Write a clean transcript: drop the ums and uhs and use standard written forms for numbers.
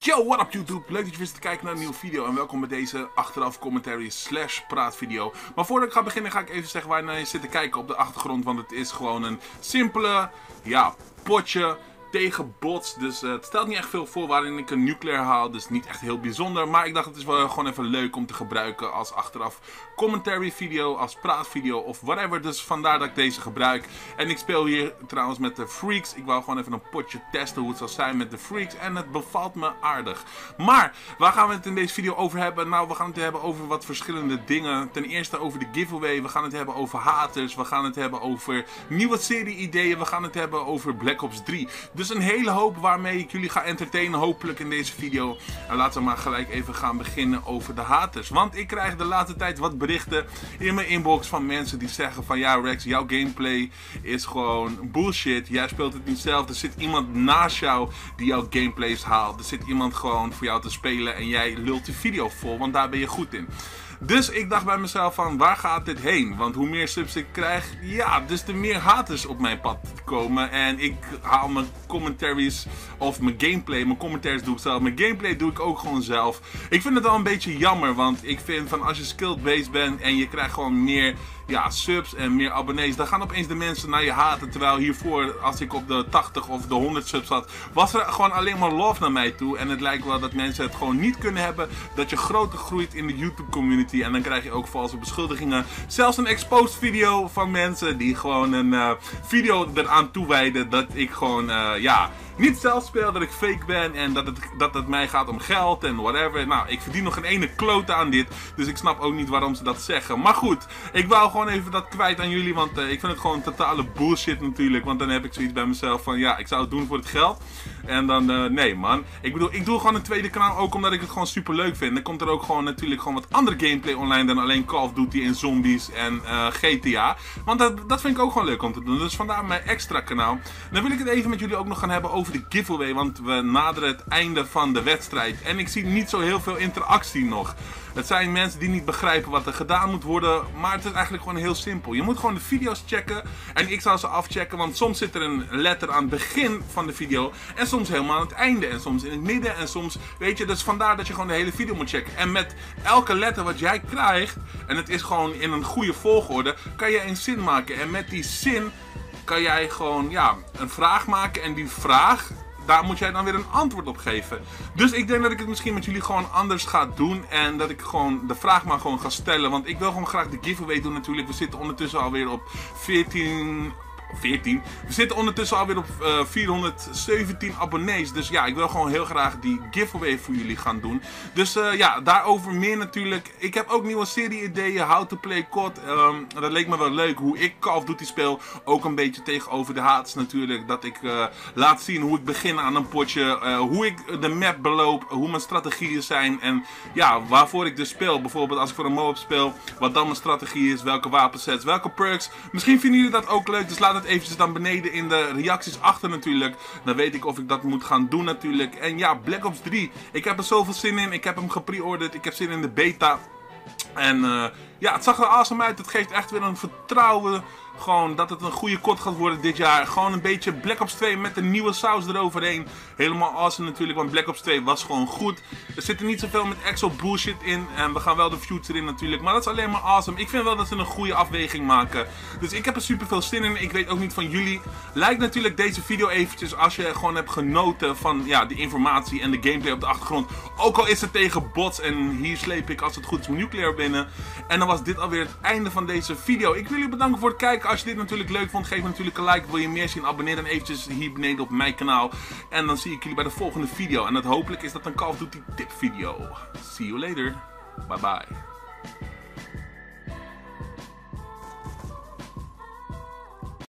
Yo, what up YouTube? Leuk dat je weer zit te kijken naar een nieuwe video en welkom bij deze achteraf commentary / praatvideo. Maar voordat ik ga beginnen ga ik even zeggen waar je naar je zit te kijken op de achtergrond, want het is gewoon een simpele, potje tegen bots. Dus het stelt niet echt veel voor waarin ik een nuclear haal, dus niet echt heel bijzonder. Maar ik dacht het is wel gewoon even leuk om te gebruiken als achteraf commentary video, als praatvideo of whatever. Dus vandaar dat ik deze gebruik. En ik speel hier trouwens met de Freaks. Ik wou gewoon even een potje testen hoe het zal zijn met de Freaks. En het bevalt me aardig. Maar waar gaan we het in deze video over hebben? Nou, we gaan het hebben over wat verschillende dingen. Ten eerste over de giveaway. We gaan het hebben over haters. We gaan het hebben over nieuwe serie-ideeën. We gaan het hebben over Black Ops 3. Dus een hele hoop waarmee ik jullie ga entertainen hopelijk in deze video. En laten we maar gelijk even gaan beginnen over de haters. Want ik krijg de laatste tijd wat berichten in mijn inbox van mensen die zeggen van ja Rex, jouw gameplay is gewoon bullshit. Jij speelt het niet zelf. Er zit iemand naast jou die jouw gameplays haalt. Er zit iemand gewoon voor jou te spelen en jij lult de video vol, want daar ben je goed in. Dus ik dacht bij mezelf van waar gaat dit heen? Want hoe meer subs ik krijg, dus te meer haters op mijn pad komen. En ik haal mijn commentaries of mijn gameplay, mijn commentaries doe ik zelf. Mijn gameplay doe ik ook gewoon zelf. Ik vind het wel een beetje jammer, want ik vind van als je skilled-based bent en je krijgt gewoon meer subs en meer abonnees, dan gaan opeens de mensen naar je haten. Terwijl hiervoor, als ik op de 80 of de 100 subs zat, was er gewoon alleen maar love naar mij toe. En het lijkt wel dat mensen het gewoon niet kunnen hebben dat je groter groeit in de YouTube community. En dan krijg je ook valse beschuldigingen. Zelfs een exposed video van mensen die gewoon een video eraan toewijden dat ik gewoon, niet zelf speel, dat ik fake ben en dat het mij gaat om geld en whatever. Nou, ik verdien nog geen ene klote aan dit, dus ik snap ook niet waarom ze dat zeggen. Maar goed, ik wou gewoon even dat kwijt aan jullie, want ik vind het gewoon totale bullshit natuurlijk. Want dan heb ik zoiets bij mezelf van ik zou het doen voor het geld. En dan, nee man. Ik bedoel, ik doe gewoon een tweede kanaal ook omdat ik het gewoon super leuk vind. Dan komt er ook gewoon natuurlijk gewoon wat andere gameplay online dan alleen Call of Duty en zombies en GTA. Want dat vind ik ook gewoon leuk om te doen. Dus vandaar mijn extra kanaal. Dan wil ik het even met jullie ook nog gaan hebben over de giveaway, want we naderen het einde van de wedstrijd. En ik zie niet zo heel veel interactie nog. Het zijn mensen die niet begrijpen wat er gedaan moet worden, maar het is eigenlijk gewoon heel simpel. Je moet gewoon de video's checken en ik zal ze afchecken, want soms zit er een letter aan het begin van de video en soms helemaal aan het einde en soms in het midden en soms, weet je, dus vandaar dat je gewoon de hele video moet checken. En met elke letter wat jij krijgt, en het is gewoon in een goede volgorde, kan je een zin maken. En met die zin kan jij gewoon, een vraag maken en die vraag, daar moet jij dan weer een antwoord op geven. Dus ik denk dat ik het misschien met jullie gewoon anders ga doen. En dat ik gewoon de vraag maar gewoon ga stellen. Want ik wil gewoon graag de giveaway doen natuurlijk. We zitten ondertussen alweer op 14. We zitten ondertussen alweer op 417 abonnees. Dus ik wil gewoon heel graag die giveaway voor jullie gaan doen. Dus daarover meer natuurlijk. Ik heb ook nieuwe serie-ideeën. How to play COD. Dat leek me wel leuk hoe ik Call of Duty speel. Ook een beetje tegenover de haters natuurlijk. Dat ik laat zien hoe ik begin aan een potje. Hoe ik de map beloop. Hoe mijn strategieën zijn. En waarvoor ik dus speel. Bijvoorbeeld als ik voor een MOAB speel. Wat dan mijn strategie is. Welke wapensets. Welke perks. Misschien vinden jullie dat ook leuk. Dus laat het eventjes dan beneden in de reacties achter natuurlijk. Dan weet ik of ik dat moet gaan doen natuurlijk. En Black Ops 3. Ik heb er zoveel zin in. Ik heb hem gepreorderd. Ik heb zin in de beta. En het zag er awesome uit. Het geeft echt weer een vertrouwen. Gewoon dat het een goede COD gaat worden dit jaar. Gewoon een beetje Black Ops 2 met een nieuwe saus eroverheen. Helemaal awesome natuurlijk, want Black Ops 2 was gewoon goed. Er zit er niet zoveel met exo bullshit in. En we gaan wel de future in natuurlijk. Maar dat is alleen maar awesome. Ik vind wel dat ze een goede afweging maken. Dus ik heb er super veel zin in. Ik weet ook niet van jullie. Like natuurlijk deze video eventjes als je gewoon hebt genoten van die informatie en de gameplay op de achtergrond. Ook al is het tegen bots. En hier sleep ik als het goed is mijn nuclear binnen. En dan was dit alweer het einde van deze video. Ik wil jullie bedanken voor het kijken. Als je dit natuurlijk leuk vond, geef me natuurlijk een like. Wil je meer zien, abonneer dan eventjes hier beneden op mijn kanaal. En dan zie ik jullie bij de volgende video. En dat hopelijk is dat een Call of Duty tip video. See you later. Bye bye.